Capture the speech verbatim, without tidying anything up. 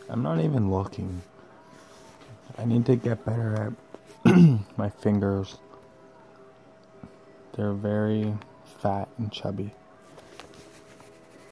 I'm not even looking. I need to get better at my fingers. They're very fat and chubby.